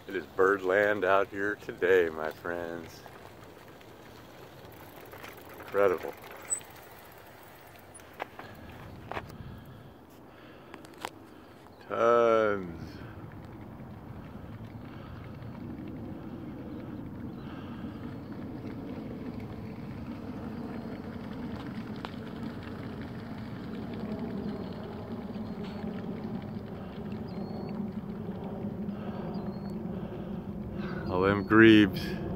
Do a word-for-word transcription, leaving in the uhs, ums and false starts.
It is birdland out here today, my friends. Incredible. Tons. All them grebes.